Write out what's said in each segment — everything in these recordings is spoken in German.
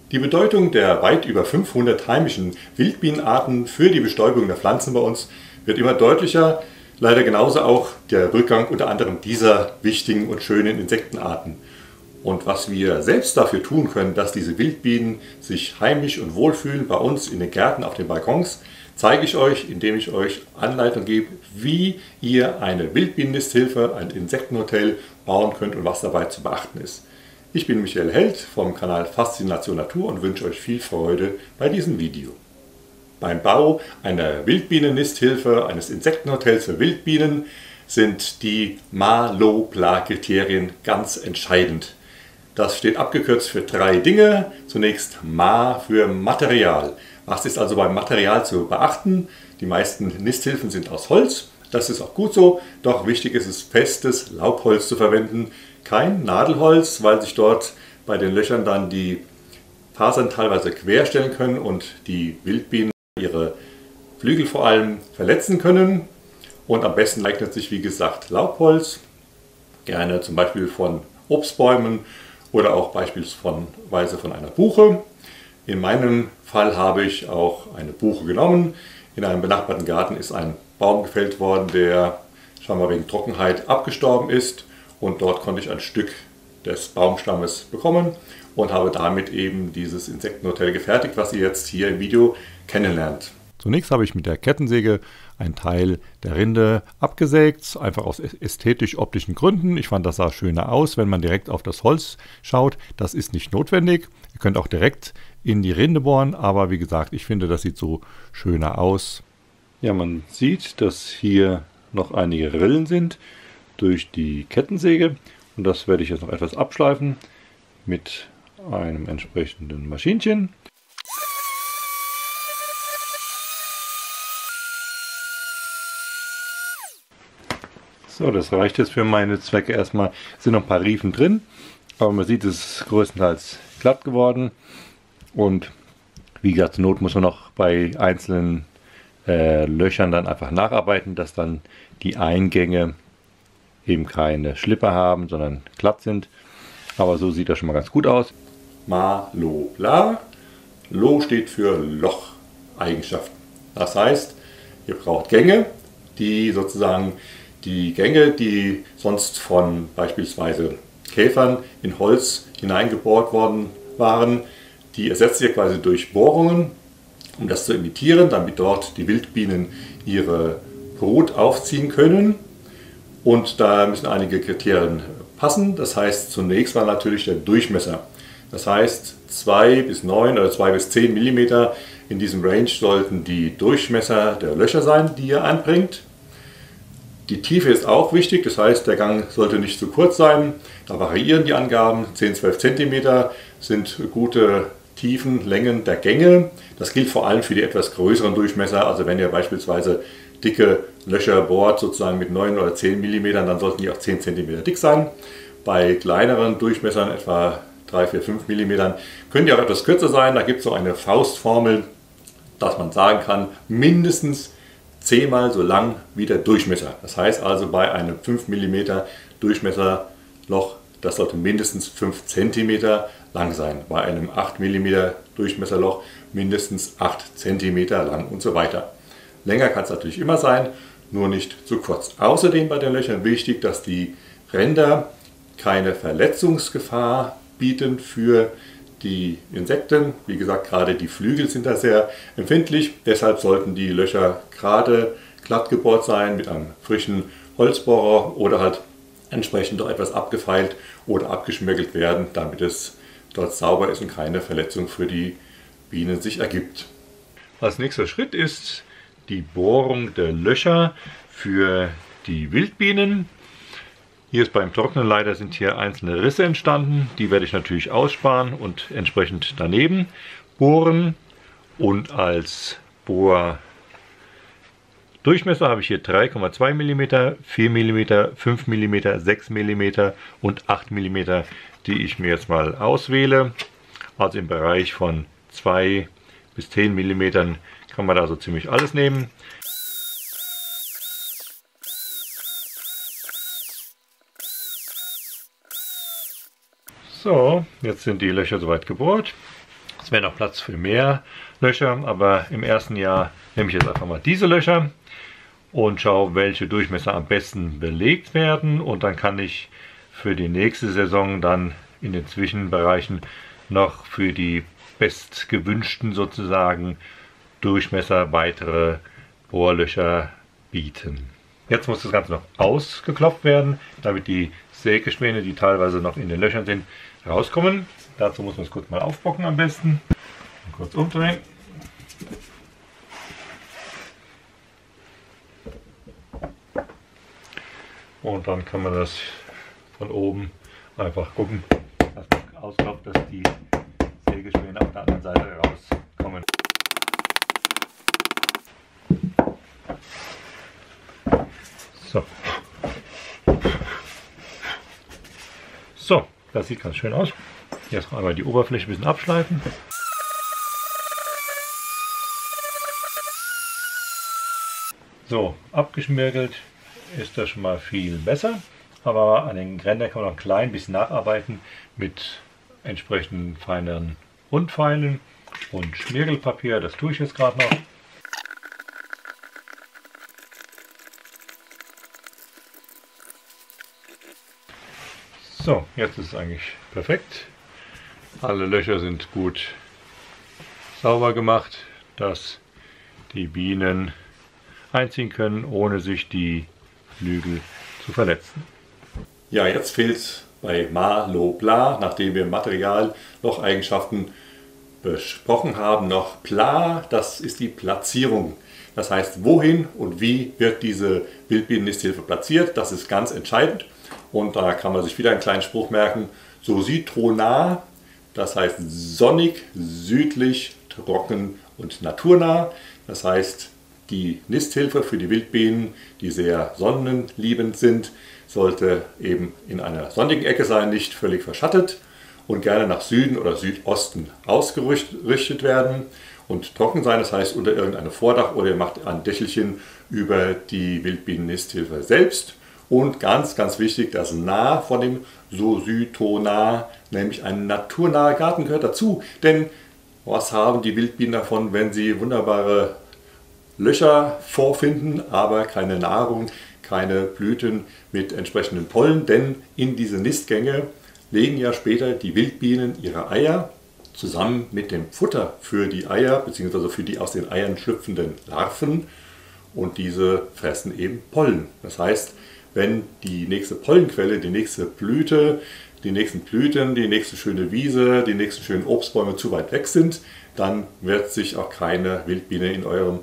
Die Bedeutung der weit über 500 heimischen Wildbienenarten für die Bestäubung der Pflanzen bei uns wird immer deutlicher. Leider genauso auch der Rückgang unter anderem dieser wichtigen und schönen Insektenarten. Und was wir selbst dafür tun können, dass diese Wildbienen sich heimisch und wohlfühlen bei uns in den Gärten, auf den Balkons, zeige ich euch, indem ich euch Anleitung gebe, wie ihr eine Wildbienennisthilfe, ein Insektenhotel bauen könnt und was dabei zu beachten ist. Ich bin Michael Held vom Kanal Faszination Natur und wünsche euch viel Freude bei diesem Video. Beim Bau einer Wildbienennisthilfe, eines Insektenhotels für Wildbienen, sind die Ma-Lo-Pla-Kriterien ganz entscheidend. Das steht abgekürzt für 3 Dinge. Zunächst Ma für Material. Was ist also beim Material zu beachten? Die meisten Nisthilfen sind aus Holz. Das ist auch gut so, doch wichtig ist es, festes Laubholz zu verwenden. Kein Nadelholz, weil sich dort bei den Löchern dann die Fasern teilweise querstellen können und die Wildbienen ihre Flügel vor allem verletzen können. Und am besten eignet sich, wie gesagt, Laubholz, gerne zum Beispiel von Obstbäumen oder auch beispielsweise von einer Buche. In meinem Fall habe ich auch eine Buche genommen. In einem benachbarten Garten ist ein Baum gefällt worden, der scheinbar wegen Trockenheit abgestorben ist. Und dort konnte ich ein Stück des Baumstammes bekommen und habe damit eben dieses Insektenhotel gefertigt, was ihr jetzt hier im Video kennenlernt. Zunächst habe ich mit der Kettensäge einen Teil der Rinde abgesägt, einfach aus ästhetisch-optischen Gründen. Ich fand, das sah schöner aus, wenn man direkt auf das Holz schaut. Das ist nicht notwendig. Ihr könnt auch direkt in die Rinde bohren, aber wie gesagt, ich finde, das sieht so schöner aus. Ja, man sieht, dass hier noch einige Rillen sind durch die Kettensäge und das werde ich jetzt noch etwas abschleifen mit einem entsprechenden Maschinchen. So, das reicht jetzt für meine Zwecke erstmal. Es sind noch ein paar Riefen drin, aber man sieht, es ist größtenteils glatt geworden. Und wie gesagt, zur Not muss man noch bei einzelnen Löchern dann einfach nacharbeiten, dass dann die Eingänge eben keine Schlippe haben, sondern glatt sind. Aber so sieht das schon mal ganz gut aus. Ma, Lo, La. Lo steht für Locheigenschaften. Das heißt, ihr braucht Gänge, die sozusagen die Gänge, die sonst von beispielsweise Käfern in Holz hineingebohrt worden waren, die ersetzt ihr quasi durch Bohrungen, um das zu imitieren, damit dort die Wildbienen ihre Brut aufziehen können. Und da müssen einige Kriterien passen. Das heißt, zunächst mal natürlich der Durchmesser. Das heißt, 2 bis 9 oder 2 bis 10 mm in diesem Range sollten die Durchmesser der Löcher sein, die ihr anbringt. Die Tiefe ist auch wichtig, das heißt, der Gang sollte nicht zu kurz sein. Da variieren die Angaben. 10-12 cm sind gute Tiefenlängen der Gänge. Das gilt vor allem für die etwas größeren Durchmesser. Also wenn ihr beispielsweise dicke Löcher bohrt, sozusagen mit 9 oder 10 mm, dann sollten die auch 10 cm dick sein. Bei kleineren Durchmessern, etwa 3, 4, 5 mm, können die auch etwas kürzer sein. Da gibt es so eine Faustformel, dass man sagen kann, mindestens 10-mal so lang wie der Durchmesser. Das heißt also, bei einem 5 mm Durchmesserloch, das sollte mindestens 5 cm lang sein. Bei einem 8 mm Durchmesserloch mindestens 8 cm lang und so weiter. Länger kann es natürlich immer sein, nur nicht zu kurz. Außerdem bei den Löchern wichtig, dass die Ränder keine Verletzungsgefahr bieten für die Insekten. Wie gesagt, gerade die Flügel sind da sehr empfindlich. Deshalb sollten die Löcher gerade glatt gebohrt sein mit einem frischen Holzbohrer oder halt entsprechend doch etwas abgefeilt oder abgeschmirgelt werden, damit es dort sauber ist und keine Verletzung für die Bienen sich ergibt. Als nächster Schritt ist die Bohrung der Löcher für die Wildbienen. Hier ist beim Trocknen leider sind hier einzelne Risse entstanden. Die werde ich natürlich aussparen und entsprechend daneben bohren. Und als Bohrdurchmesser habe ich hier 3,2 mm, 4 mm, 5 mm, 6 mm und 8 mm, die ich mir jetzt mal auswähle. Also im Bereich von 2 bis 10 mm kann man da so ziemlich alles nehmen. So, jetzt sind die Löcher soweit gebohrt. Es wäre noch Platz für mehr Löcher, aber im ersten Jahr nehme ich jetzt einfach mal diese Löcher und schaue, welche Durchmesser am besten belegt werden. Und dann kann ich für die nächste Saison dann in den Zwischenbereichen noch für die bestgewünschten sozusagen Durchmesser weitere Bohrlöcher bieten. Jetzt muss das Ganze noch ausgeklopft werden, damit die Sägespäne, die teilweise noch in den Löchern sind, rauskommen. Dazu muss man es kurz mal aufbocken am besten. Kurz umdrehen. Und dann kann man das von oben einfach gucken, dass man ausklopft, dass die Sägespäne auf der anderen Seite rauskommen. So. So, das sieht ganz schön aus. Jetzt einmal die Oberfläche ein bisschen abschleifen. So, abgeschmirgelt ist das schon mal viel besser. Aber an den Rändern kann man noch ein klein bisschen nacharbeiten mit entsprechenden feineren Rundpfeilen und Schmirgelpapier. Das tue ich jetzt gerade noch. So, jetzt ist es eigentlich perfekt. Alle Löcher sind gut sauber gemacht, dass die Bienen einziehen können, ohne sich die Flügel zu verletzen. Ja, jetzt fehlt bei Malo Bla, nachdem wir im Material noch Eigenschaften besprochen haben, noch Pla, das ist die Platzierung. Das heißt, wohin und wie wird diese Wildbienen-Nisthilfe platziert, das ist ganz entscheidend. Und da kann man sich wieder einen kleinen Spruch merken, so citronah, das heißt sonnig, südlich, trocken und naturnah. Das heißt, die Nisthilfe für die Wildbienen, die sehr sonnenliebend sind, sollte eben in einer sonnigen Ecke sein, nicht völlig verschattet und gerne nach Süden oder Südosten ausgerichtet werden und trocken sein, das heißt unter irgendeinem Vordach oder ihr macht ein Dächelchen über die Wildbienen-Nisthilfe selbst. Und ganz, ganz wichtig, das nah von dem Sosytonah, nämlich ein naturnaher Garten gehört dazu. Denn was haben die Wildbienen davon, wenn sie wunderbare Löcher vorfinden, aber keine Nahrung, keine Blüten mit entsprechenden Pollen? Denn in diese Nistgänge legen ja später die Wildbienen ihre Eier zusammen mit dem Futter für die Eier, beziehungsweise für die aus den Eiern schlüpfenden Larven. Und diese fressen eben Pollen. Das heißt, wenn die nächste Pollenquelle, die nächste Blüte, die nächsten Blüten, die nächste schöne Wiese, die nächsten schönen Obstbäume zu weit weg sind, dann wird sich auch keine Wildbiene in eurem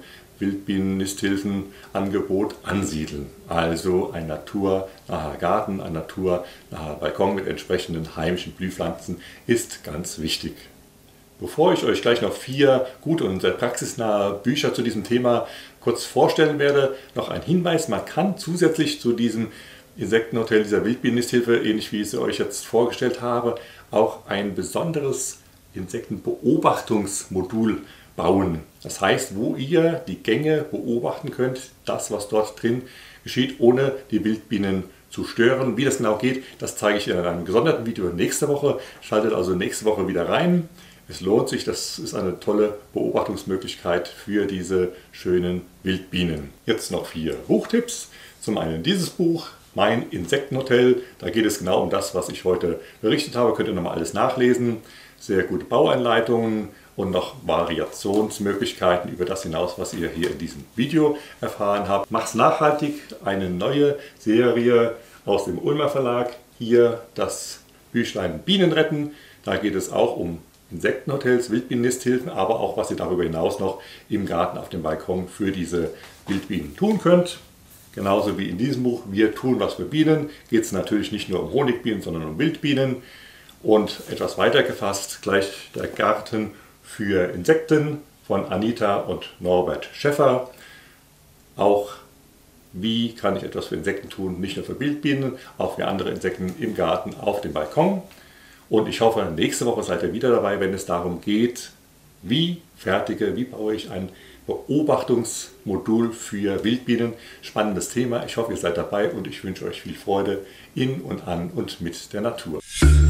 Wildbienen-Nisthilfenangebot ansiedeln. Also ein naturnaher Garten, ein naturnaher Balkon mit entsprechenden heimischen Blühpflanzen ist ganz wichtig. Bevor ich euch gleich noch 4 gute und sehr praxisnahe Bücher zu diesem Thema kurz vorstellen werde, noch ein Hinweis: Man kann zusätzlich zu diesem Insektenhotel, dieser Wildbienen-Nisthilfe, ähnlich wie ich es euch jetzt vorgestellt habe, auch ein besonderes Insektenbeobachtungsmodul bauen. Das heißt, wo ihr die Gänge beobachten könnt, das, was dort drin geschieht, ohne die Wildbienen zu stören. Wie das genau geht, das zeige ich in einem gesonderten Video nächste Woche. Schaltet also nächste Woche wieder rein. Es lohnt sich, das ist eine tolle Beobachtungsmöglichkeit für diese schönen Wildbienen. Jetzt noch 4 Buchtipps. Zum einen dieses Buch, Mein Insektenhotel. Da geht es genau um das, was ich heute berichtet habe. Könnt ihr nochmal alles nachlesen. Sehr gute Bauanleitungen und noch Variationsmöglichkeiten über das hinaus, was ihr hier in diesem Video erfahren habt. Mach's nachhaltig, eine neue Serie aus dem Ulmer Verlag. Hier das Büchlein Bienen retten. Da geht es auch um Insektenhotels, Wildbienen-Nisthilfen, aber auch, was ihr darüber hinaus noch im Garten auf dem Balkon für diese Wildbienen tun könnt. Genauso wie in diesem Buch Wir tun was für Bienen, geht es natürlich nicht nur um Honigbienen, sondern um Wildbienen. Und etwas weiter gefasst, gleich der Garten für Insekten von Anita und Norbert Schäffer. Auch wie kann ich etwas für Insekten tun, nicht nur für Wildbienen, auch für andere Insekten im Garten auf dem Balkon. Und ich hoffe, nächste Woche seid ihr wieder dabei, wenn es darum geht, wie baue ich ein Beobachtungsmodul für Wildbienen. Spannendes Thema. Ich hoffe, ihr seid dabei und ich wünsche euch viel Freude in und an und mit der Natur.